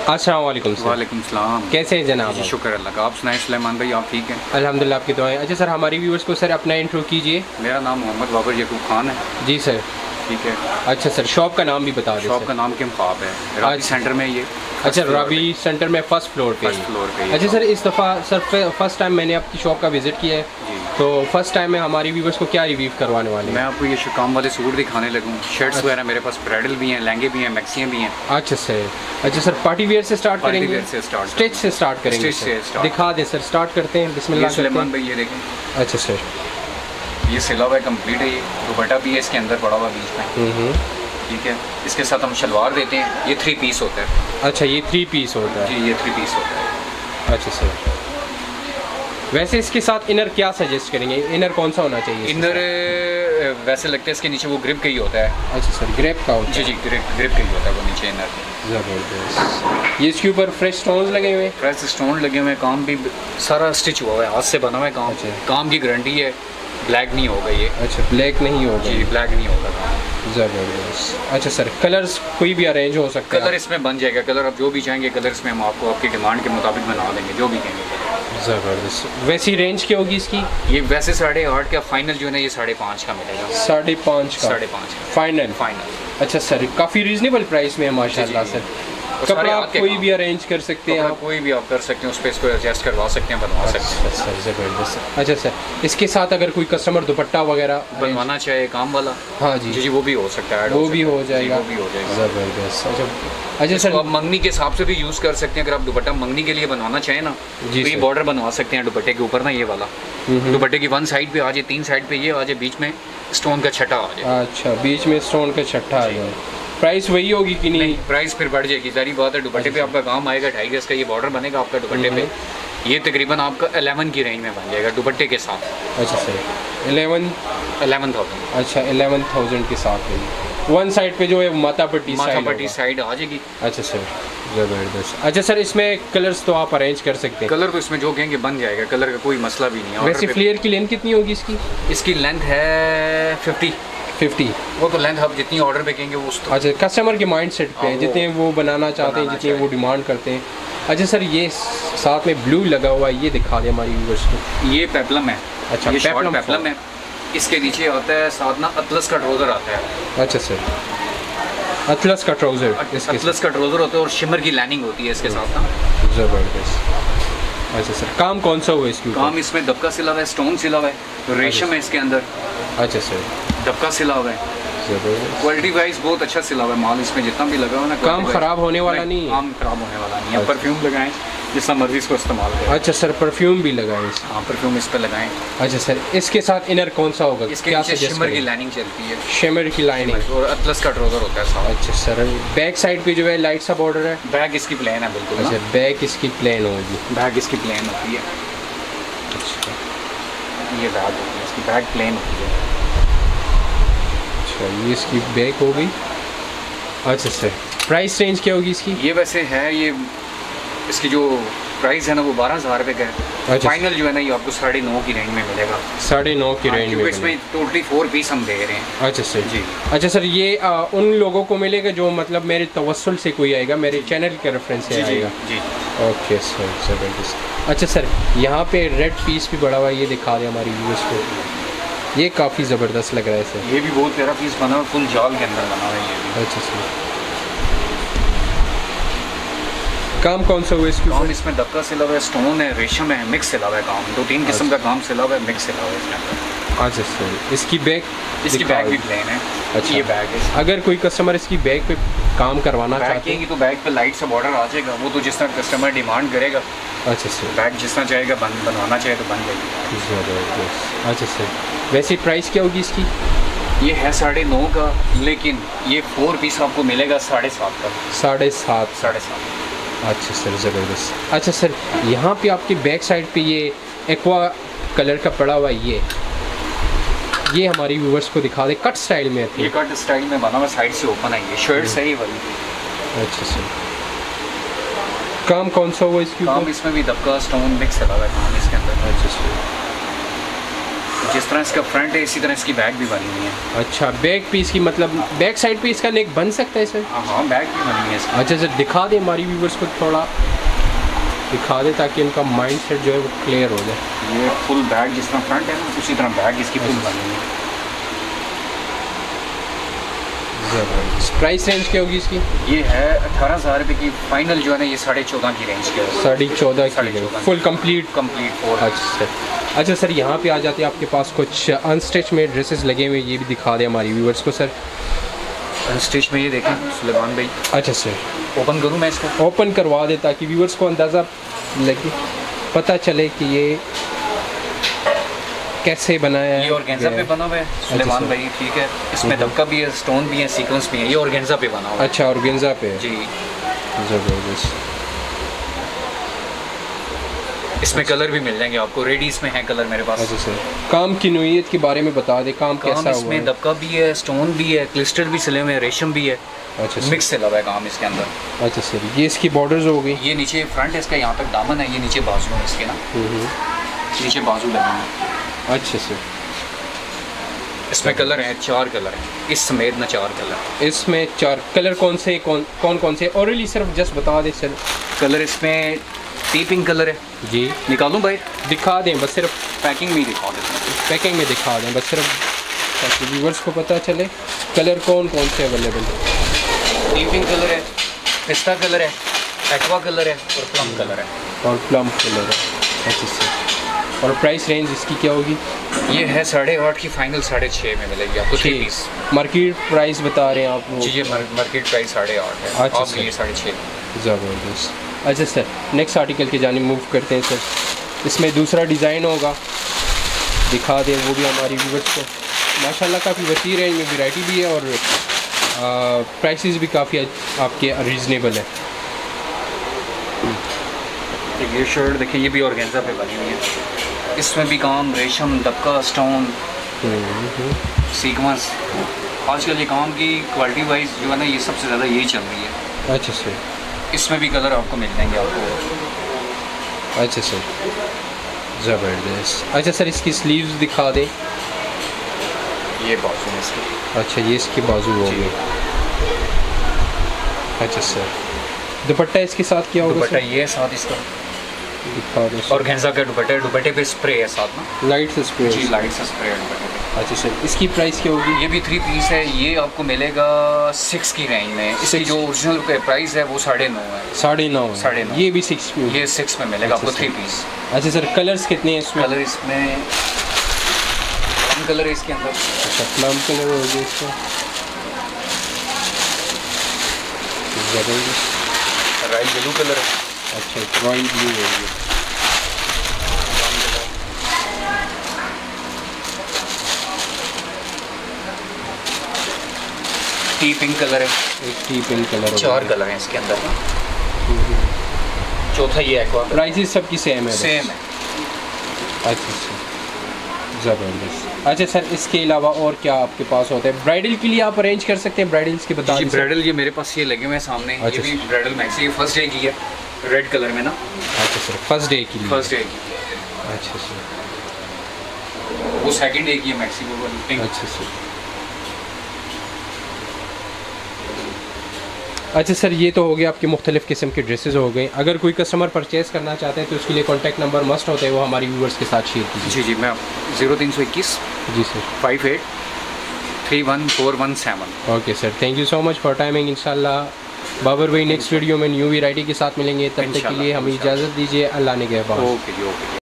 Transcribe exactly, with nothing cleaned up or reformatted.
अस्सलाम वालेकुम सर। वालेकुम सलाम। कैसे हैं जनाब? जी शुक्र अल्लाह का। आप सुनाएं सुलेमान भाई, आप ठीक हैं? अल्हम्दुलिल्लाह, आपकी दुआएं। अच्छा सर, हमारी व्यूअर्स को सर अपना इंट्रो कीजिए। मेरा नाम मोहम्मद बाबर यकूब खान है। जी सर। ठीक है। अच्छा सर, शॉप का नाम भी बता दें। शॉप का नाम किम ख्वाब है, राबी सेंटर में ये। अच्छा, राबी सेंटर में फर्स्ट फ्लोर पे। फर्स्ट फ्लोर पे। अच्छा सर, इस दफ़ा सर फर्स्ट टाइम मैंने आपकी शॉप का विज़िट किया है, तो फर्स्ट टाइम में हमारी व्यूअर्स को क्या रिव्यू करवाने वाले हैं? मैं आपको ये काम वाले सूट दिखाने लगूँ। शर्ट्स वगैरह मेरे पास ब्राइडल भी हैं, लहंगे भी हैं, मैक्सियाँ भी हैं। अच्छा सर। अच्छा सर, पार्टी वेयर से स्टार्ट करेंगे? पार्टी वेयर से स्टार्ट, स्टिच से स्टार्ट करेंगे? स्टिच से स्टार्ट। दिखा दें सर, स्टार्ट करते हैं। बिस्मिल्लाह। सुलेमान भाई ये देखें। अच्छा सर, ये सिला हुआ है, कंप्लीट है। ये दुपट्टा भी है इसके अंदर पड़ा हुआ बीच में। ठीक है। इसके साथ हम शलवार देते हैं। ये थ्री पीस होता है। अच्छा, ये थ्री पीस होता है? जी, ये थ्री पीस होता है। अच्छा सर, वैसे इसके साथ इनर क्या सजेस्ट करेंगे? इनर कौन सा होना चाहिए? इनर वैसे लगता है इसके नीचे वो ग्रिप का ही होता है। अच्छा सर, ग्रिप का होता है? जी जी, ग्रिप ग्रिप का ही होता है वो नीचे इनर। ज़बरदस्त। ये इसके ऊपर फ्रेश स्टोन्स लगे हुए हैं? फ्रेश स्टोन लगे हुए हैं। काम भी सारा स्टिच हुआ हुआ है, हाथ से बना हुआ है काम। अच्छा। काम की गारंटी है, ब्लैक नहीं होगा ये। अच्छा, ब्लैक नहीं होगा? जी, ब्लैक नहीं होगा काम। ज़बरदस्त। अच्छा सर, कलर्स कोई भी अरेंज हो सकता है? कलर इसमें बन जाएगा। कलर आप जो भी चाहेंगे कलर इसमें हम आपको आपकी डिमांड के मुताबिक बना देंगे, जो भी कहेंगे। ज़बरदस्त। वैसी रेंज क्या होगी इसकी? ये वैसे साढ़े आठ का फाइनल जो है ना, ये साढ़े पाँच का मिलेगा। साढ़े पाँच का? साढ़े पाँच का फाइनल? फाइनल। अच्छा सर, काफ़ी रीजनेबल प्राइस में है माशाल्लाह सर। कपड़ा आप कोई भी अरेंज कर सकते हैं? आप कोई भी आप कर सकते हैं, उस पर इसको एडजस्ट करवा सकते हैं, बनवा सकते हैं। अच्छा सर, ज़बरदस्त। अच्छा सर, इसके साथ अगर कोई कस्टमर दुपट्टा वगैरह बनवाना चाहे काम वाला, हाँ जी जी जी, वो भी हो सकता है। वो भी हो जाएगा? वो भी हो जाएगा। ज़बरदस्त। अच्छा अच्छा सर, आप मंगनी के हिसाब से भी यूज़ कर सकते हैं। अगर आप दुपट्टा मंगनी के लिए बनवाना चाहें ना, तो ये बॉर्डर बनवा सकते हैं दुपट्टे के ऊपर ना, ये वाला। दुपट्टे की वन साइड पे आ जाए, तीन साइड पे ये आ जाए, बीच में स्टोन का छठा आ जाए। अच्छा, बीच में स्टोन का छठा आ जाए। प्राइस वही होगी कि नहीं? नहीं, प्राइस फिर बढ़ जाएगी, सारी बात है। दुपट्टे पे आपका काम आएगा, ढाई गज का ये बॉर्डर बनेगा आपका दुपट्टे पे। ये तकरीबन आपका अलेवन की रेंज में बन जाएगा दुपट्टे के साथ। अच्छा सर, एलेवन एलेवन थाउजेंड। अच्छा, एलेवन थाउजेंड के साथ है। वन साइड पे जो है माथा पट्टी माथा पट्टी साइड आ जाएगी। अच्छा सर, ज़बरदस्त। अच्छा सर, इसमें कलर्स तो आप अरेंज कर सकते हैं? कलर तो इसमें जो कहेंगे बन जाएगा, कलर का कोई मसला भी नहीं है। वैसे फ्लेयर की लेंथ कितनी होगी इसकी? इसकी लेंथ है फिफ्टी। फिफ्टी? वो तो लेंथ आप जितनी ऑर्डर पे कहेंगे वो। अच्छा, कस्टमर के माइंड सेट पे है, जितने वो बनाना चाहते हैं, जितने वो डिमांड करते हैं। अच्छा सर, ये साथ में ब्लू लगा हुआ है, ये दिखा दें हमारी व्यूअर्स को। ये पेप्लम है। अच्छा, ये शॉर्ट पेप्लम है। इसके नीचे आता है साथ ना अतलस का ट्राउज़र आता है। अच्छा सर, अतलस का ट्राउज़र? अतलस का ट्राउज़र होता है और शिमर की लाइनिंग होती है इसके साथ ना। ज़बरदस्त। अच्छा सर, काम कौन सा हुआ इसकी? काम इसमें दबका सिला हुआ है, स्टोन सिला हुआ है, रेशम है इसके अंदर। अच्छा सर, दबका सिला हुआ है। क्वालिटी वाइज बहुत अच्छा सिला हुआ है माल, इसमें जितना भी लगा हुआ है ना। काम ख़राब होने वाला नहीं है? काम ख़राब होने वाला नहीं है। परफ्यूम लगाएं जितना मर्जी इसको इस्तेमाल करें। अच्छा सर, परफ्यूम भी लगाएं? हाँ, परफ्यूम इस पर लगाएं। अच्छा सर, इसके साथ इनर कौन सा होगा? इसके नीचे शिमर की लाइनिंग चलती है। शिमर की लाइनिंग और अतलस का ट्राउज़र होता है साथ। अच्छा सर, बैक साइड पे जो है लाइट सा बॉर्डर है? बैक इसकी प्लेन है बिल्कुल। अच्छा, बैक इसकी प्लेन होगी? बैक इसकी प्लेन होती है। अच्छा, ये बैक होती है, इसकी बैक प्लेन होती है। अच्छा, ये इसकी बैक हो गई। अच्छा सर, प्राइस रेंज क्या होगी इसकी? ये वैसे है, ये इसकी जो प्राइस है ना वो बारह हज़ार रुपये का है। अच्छा, फाइनल जो है ना ये आपको साढ़े नौ की रेंज में मिलेगा। साढ़े नौ की रेंज में? इसमें टोटली फोर पीस हम दे रहे हैं। अच्छा सर जी। अच्छा सर, ये आ, उन लोगों को मिलेगा जो मतलब मेरे तवस्सुल से कोई आएगा, मेरे चैनल के रेफरेंस से आएगा? जी। ओके सर, ज़बरदस्त। अच्छा सर, यहाँ पे रेड पीस भी बड़ा हुआ है, ये दिखा दें हमारी व्यूअर्स को। ये काफ़ी ज़बरदस्त लग रहा है सर। ये भी बहुत प्यारा पीस बना हुआ है, फुल जाल के अंदर बना हुआ है ये भी। अच्छा सर, काम कौन सा हुआ इसकी? काम इसमें दबका सिला हुआ है, स्टोन है, रेशम है, मिक्स सिला हुआ है काम। दो तीन किस्म का काम सिला हुआ है, मिक्स सिला हुआ है इसके अंदर। अच्छा सर, इसकी बैग? इसकी बैग भी प्लेन है। अच्छा, ये बैग है। अगर कोई कस्टमर इसकी बैग पे काम करवाना चाहते हैं तो बैग पे लाइट सा बॉर्डर आ जाएगा, वो तो जिस तरह कस्टमर डिमांड करेगा। अच्छा सर, बैग जिस तरह चाहेगा बन बनवाना चाहे तो बन जाएगी। ज़बरदस्त। अच्छा सर, वैसे प्राइस क्या होगी इसकी? ये है साढ़े नौ का, लेकिन ये फोर पीस आपको मिलेगा साढ़े सात का। साढ़े सात? साढ़े सात। अच्छा सर, ज़बरदस्त। अच्छा सर, यहाँ पे आपकी बैक साइड पे ये एक्वा कलर का पड़ा हुआ है, ये ये हमारी व्यूवर्स को दिखा दे। कट स्टाइल में है? ये कट स्टाइल में बना हुआ, साइड से ओपन है, ये शर्ट सही वाली। अच्छा सर, काम कौन सा हुआ इसकी? काम इसमें भी दबका स्टोन मिक्स लगा हुआ है काम इसके अंदर। अच्छा सर, जिस तरह इसका फ्रंट है इसी तरह इसकी बैक भी बनी हुई है। अच्छा, बैक पीस की मतलब बैक साइड पे इसका नेक बन सकता है सर? हाँ, बैक भी बनी हुई है इसकी। अच्छा सर, दिखा दे हमारी व्यूवर्स को, थोड़ा दिखा दे ताकि उनका माइंड सेट जो है वो क्लियर हो जाए। ये फुल बैक जिस तरह फ्रंट है ना उसी तरह बैक इसकी फुल बनी हुई है। ज़बरदस्त। प्राइस रेंज क्या होगी इसकी? ये है अठारह हज़ार रुपये की फाइनल जो है ना, ये साढ़े चौदह की रेंज के होगी। साढ़े चौदह की फुल कंप्लीट कंप्लीट फोर। अच्छा सर, अच्छा सर यहाँ पे आ जाते हैं, आपके पास कुछ अनस्टिच में ड्रेसेस लगे हुए, ये भी दिखा दें हमारी व्यूवर्स को सर। अनस्टिच में ये देखें सुलेमान भाई। अच्छा सर, ओपन करूँ मैं इसको? ओपन करवा दे ताकि व्यूवर्स को अंदाज़ा लगे, पता चले कि ये कैसे बनाया है। ये ऑर्गेन्जा पे बना हुआ है सुलेमान भाई, ठीक है। इसमें दबका भी है, स्टोन भी है, सीक्वेंस भी है। ये ऑर्गेन्जा पे बना हुआ है। अच्छा, ऑर्गेन्जा पे जी, ज़बरदस्त। इसमें अच्छा। कलर भी मिल जाएंगे आपको, रेडी इसमें है कलर मेरे पास। अच्छा सर, काम की नोयत के बारे में बता दे, काम, काम कैसा हुआ है? इसमें दबका भी है, स्टोन भी है, क्लिस्टर भी सिले हुए हैं, रेशम भी है। अच्छा, मिक्स से लगा है काम इसके अंदर। अच्छा सर, ये इसकी बॉर्डर्स हो गई? ये नीचे फ्रंट है इसका, यहाँ तक दामन है, ये नीचे बाजू है इसके ना, नीचे बाजू लगे हैं। अच्छा सर, इसमें कलर हैं, चार कलर हैं इस समेत ना, चार कलर इसमें। चार कलर कौन से कौन कौन कौन से? ऑरली सिर्फ जस्ट बता दे सर। कलर इसमें टी पिंक कलर है जी, निकालूं भाई? दिखा दें बस, सिर्फ पैकिंग में ही दिखा देते हैं। पैकिंग में दिखा दें बस, सिर्फ ताकि व्यूवर्स को पता चले कलर कौन कौन से अवेलेबल है। टी पिंक कलर है, पिस्ता कलर है, एक्वा कलर है और प्लम कलर है। और प्लम कलर है। अच्छा सर, और प्राइस रेंज इसकी क्या होगी? ये है साढ़े आठ की फाइनल, साढ़े छः में मिलेगी आपको थ्री पीस। मार्केट प्राइस बता रहे हैं आप वो? जी, ये मार्केट प्राइस साढ़े आठ है। अच्छा आप ये साढ़े छः। ज़बरदस्त। अच्छा सर, नेक्स्ट आर्टिकल की जानिब मूव करते हैं सर। इसमें दूसरा डिज़ाइन होगा, दिखा दें वो भी हमारी व्यूअर्स को। माशाल्लाह काफ़ी वसी रेंज में वैरायटी भी है और प्राइसेस भी काफ़ी आपके रीज़नेबल है। ये शर्ट देखिए, ये भी ऑर्गेन्जा पे बनी हुई है। इसमें भी काम, रेशम, दबका, स्टोन, सीक्वेंस। आजकल ये काम की क्वालिटी वाइज जो है ना, ये सबसे ज़्यादा यही चल रही है। अच्छा सर, इसमें भी कलर आपको मिल जाएंगे आपको। अच्छा सर, ज़बरदस्त। अच्छा सर, इसकी स्लीव्स दिखा दें। ये बाजू है इसकी। अच्छा, ये इसकी बाजू हो गई। अच्छा सर, दुपट्टा इसके साथ क्या होगा? दुपट्टा ये है साथ इसका, दिखा दो। ऑर्गेन्जा का दुपट्टा, दुपट्टे पे स्प्रे है साथ में, लाइट से स्प्रे? जी, लाइट से स्प्रे है दुपट्टे पे। अच्छा सर, इसकी प्राइस क्या होगी? ये भी थ्री पीस है, ये आपको मिलेगा सिक्स की रेंज में। इसकी जो ओरिजिनल प्राइस है वो साढ़े नौ है। साढ़े नौ साढ़े नौ ये भी सिक्स में? ये सिक्स में मिलेगा आपको थ्री पीस। अच्छा सर, कलर्स कितने हैं इसमें? कलर इसमें प्लम कलर है इसके अंदर। अच्छा, प्लम कलर हो गया इसका, ज़बरदस्त। रॉयल ब्लू कलर है। अच्छा, रॉयल ब्लू हो गया। टी पिंक कलर है। एक टी पिंक कलर, चार कलर हैं इसके अंदर। चौथा ये एक्वा। प्राइसेस सबकी सेम है? सेम है। अच्छा सर, ज़बरदस्त। अच्छा सर, इसके अलावा और क्या आपके पास होता है? ब्राइडल के लिए आप अरेंज कर सकते हैं? ब्राइडल्स के बता दीजिए। ब्राइडल ये मेरे पास ये लगे हुए हैं सामने। अच्छा, ये भी ब्राइडल मैक्सी, ये फर्स्ट डे की है, रेड कलर में ना। अच्छा सर, फर्स्ट डे की लिए? फर्स्ट डे की। अच्छा सर, वो सेकंड डे की है मैक्सी वो वाली पिंक। अच्छा सर। अच्छा सर, ये तो हो गया आपके मुख्तलिफ़ किस्म के ड्रेसेस हो गए। अगर कोई कस्टमर परचेज़ करना चाहते हैं तो उसके लिए कॉन्टैक्ट नंबर मस्ट होता है, वो हमारी व्यूअर्स के साथ शेयर कीजिए। जी जी, मैं ज़ीरो तीन सौ इक्कीस जी sir, five eight three one four one seven. Okay sir, thank you so much for timing. इंशाल्लाह बाबर भाई नेक्स्ट वीडियो में न्यू वैरायटी के साथ मिलेंगे। तब तक के लिए हमें इजाज़त दीजिए। अल्लाह ने कहबा। ओके जी, ओके।